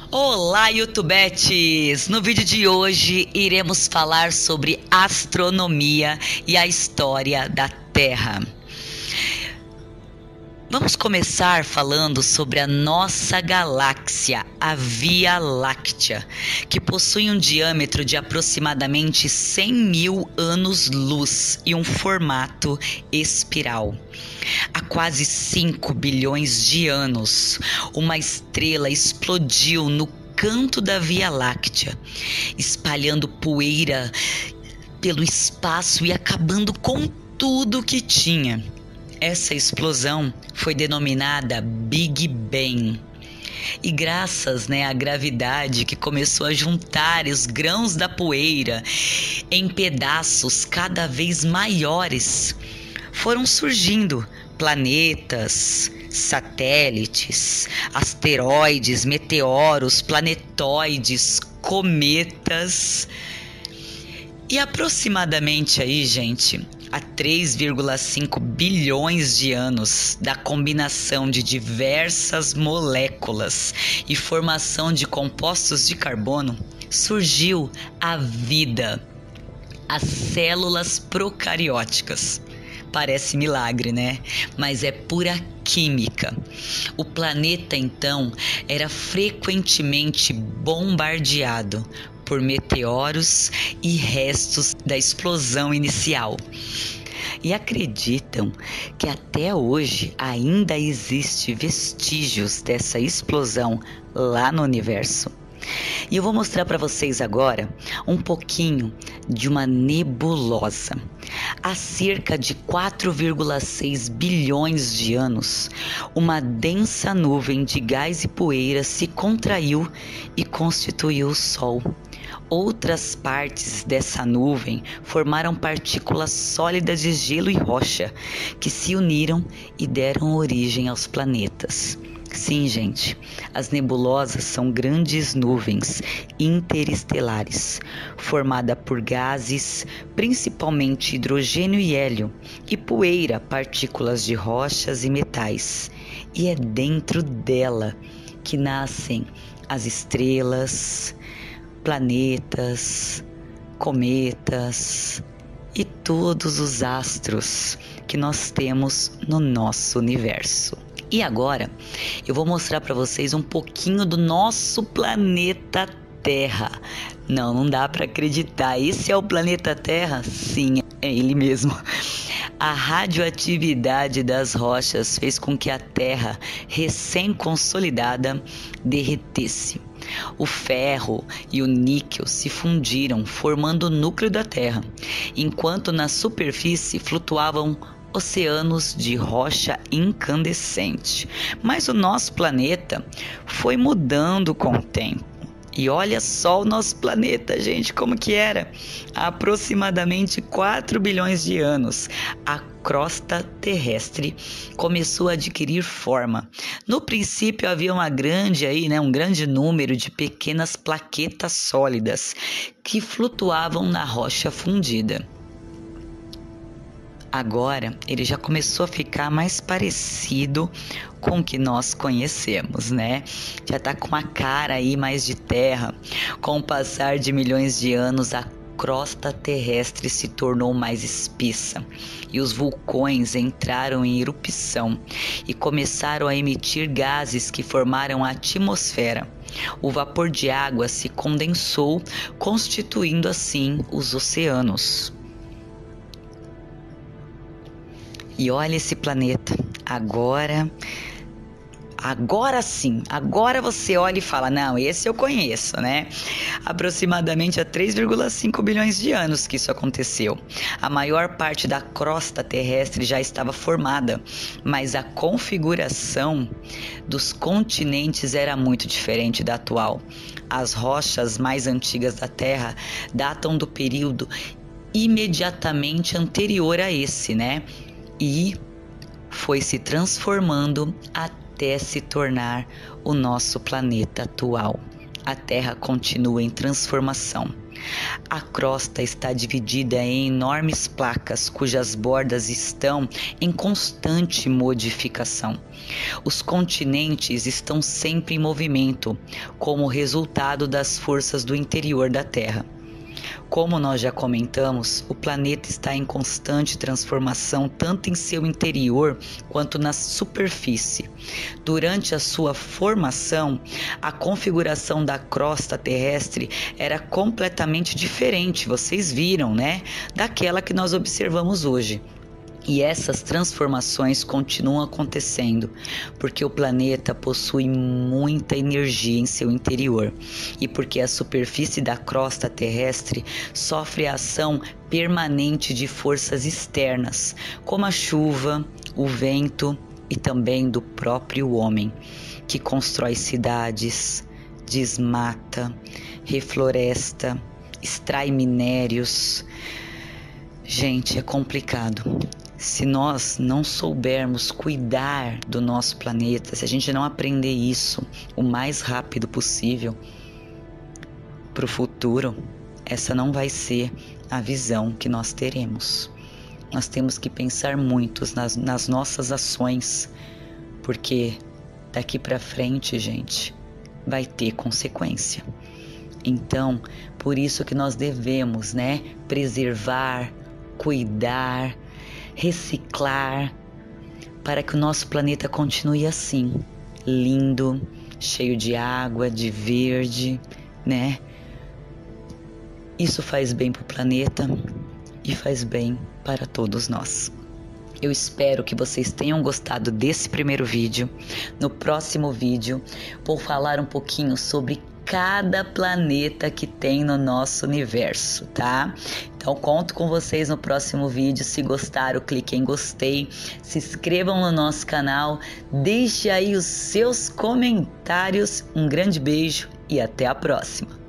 Olá, YouTubetes! No vídeo de hoje iremos falar sobre astronomia e a história da Terra. Vamos começar falando sobre a nossa galáxia, a Via Láctea, que possui um diâmetro de aproximadamente 100 mil anos-luz e um formato espiral. Há quase 5 bilhões de anos, uma estrela explodiu no canto da Via Láctea, espalhando poeira pelo espaço e acabando com tudo que tinha. Essa explosão foi denominada Big Bang. E graças à gravidade que começou a juntar os grãos da poeira em pedaços cada vez maiores, foram surgindo planetas, satélites, asteroides, meteoros, planetoides, cometas. E aproximadamente aí, gente, há 3,5 bilhões de anos da combinação de diversas moléculas e formação de compostos de carbono, surgiu a vida, as células procarióticas. Parece milagre, né? Mas é pura química. O planeta, então, era frequentemente bombardeado por meteoros e restos da explosão inicial. E acreditam que até hoje ainda existe vestígios dessa explosão lá no universo. E eu vou mostrar para vocês agora um pouquinho de uma nebulosa. Há cerca de 4,6 bilhões de anos, uma densa nuvem de gás e poeira se contraiu e constituiu o Sol. Outras partes dessa nuvem formaram partículas sólidas de gelo e rocha, que se uniram e deram origem aos planetas. Sim, gente, as nebulosas são grandes nuvens interestelares, formadas por gases, principalmente hidrogênio e hélio, e poeira, partículas de rochas e metais. E é dentro dela que nascem as estrelas, planetas, cometas e todos os astros que nós temos no nosso universo. E agora eu vou mostrar para vocês um pouquinho do nosso planeta Terra. Não dá para acreditar. Esse é o planeta Terra? Sim, é ele mesmo. A radioatividade das rochas fez com que a Terra, recém-consolidada, derretesse. O ferro e o níquel se fundiram, formando o núcleo da Terra, enquanto na superfície flutuavam oceanos de rocha incandescente. Mas o nosso planeta foi mudando com o tempo. E olha só o nosso planeta, gente, como que era. Há aproximadamente 4 bilhões de anos, a crosta terrestre começou a adquirir forma. No princípio havia um grande número de pequenas plaquetas sólidas que flutuavam na rocha fundida. Agora ele já começou a ficar mais parecido com o que nós conhecemos, né? Já está com uma cara aí mais de terra. Com o passar de milhões de anos, a crosta terrestre se tornou mais espessa e os vulcões entraram em erupção e começaram a emitir gases que formaram a atmosfera. O vapor de água se condensou, constituindo assim os oceanos. E olha esse planeta, agora sim, agora você olha e fala, não, esse eu conheço, né? Aproximadamente há 3,5 bilhões de anos que isso aconteceu. A maior parte da crosta terrestre já estava formada, mas a configuração dos continentes era muito diferente da atual. As rochas mais antigas da Terra datam do período imediatamente anterior a esse, né? E foi se transformando até se tornar o nosso planeta atual. a Terra continua em transformação. A crosta está dividida em enormes placas cujas bordas estão em constante modificação. Os continentes estão sempre em movimento, como resultado das forças do interior da Terra. Como nós já comentamos, o planeta está em constante transformação tanto em seu interior quanto na superfície. Durante a sua formação, a configuração da crosta terrestre era completamente diferente, vocês viram, né? Daquela que nós observamos hoje. E essas transformações continuam acontecendo, porque o planeta possui muita energia em seu interior e porque a superfície da crosta terrestre sofre a ação permanente de forças externas, como a chuva, o vento e também do próprio homem, que constrói cidades, desmata, refloresta, extrai minérios. Gente, é complicado. Se nós não soubermos cuidar do nosso planeta, se a gente não aprender isso o mais rápido possível para o futuro, essa não vai ser a visão que nós teremos. Nós temos que pensar muito nas nossas ações, porque daqui para frente, gente, vai ter consequência. Então, por isso que nós devemos, preservar, cuidar, reciclar, para que o nosso planeta continue assim, lindo, cheio de água, de verde, Isso faz bem para o planeta e faz bem para todos nós. Eu espero que vocês tenham gostado desse primeiro vídeo. No próximo vídeo, vou falar um pouquinho sobre cada planeta que tem no nosso universo, tá? Então, conto com vocês no próximo vídeo. Se gostaram, clique em gostei, se inscrevam no nosso canal, deixe aí os seus comentários. Um grande beijo e até a próxima!